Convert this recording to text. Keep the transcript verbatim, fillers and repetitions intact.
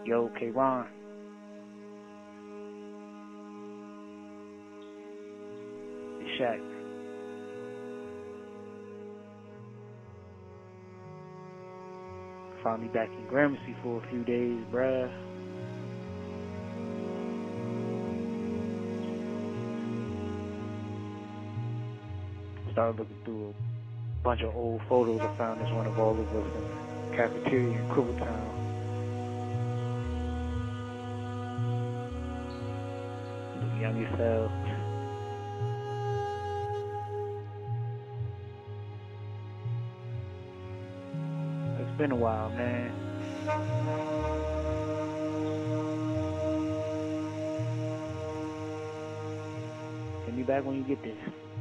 Yo, K-Ron. It's Shaq. Found me back in Gramercy for a few days, bruh. Started looking through a bunch of old photos I found this one of all of us in the cafeteria in Crippletown. Look young as hell. It's been a while, man. Hit me back when you get this.